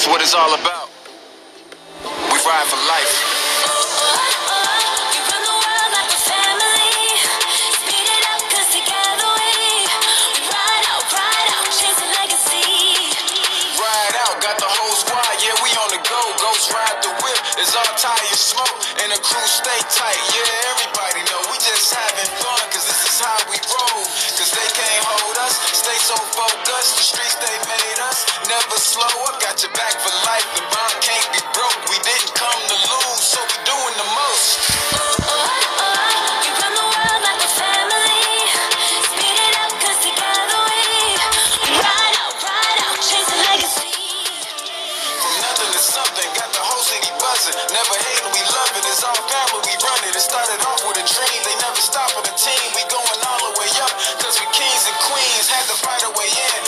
That's what it's all about. We ride for life. Ride the whip, it's all tires smoke, and the crew stay tight. Yeah, everybody know we just having fun, cause this is how we roll. Cause they can't hold us, stay so focused, the streets they made us. Never slow up, got your back for life. The bond can't be broke, we didn't come to lose, so we doing the most. Never hating, we love it, it's all family, we run it. It started off with a dream, they never stop on the team. We going all the way up, cause we kings and queens, had to fight our way in.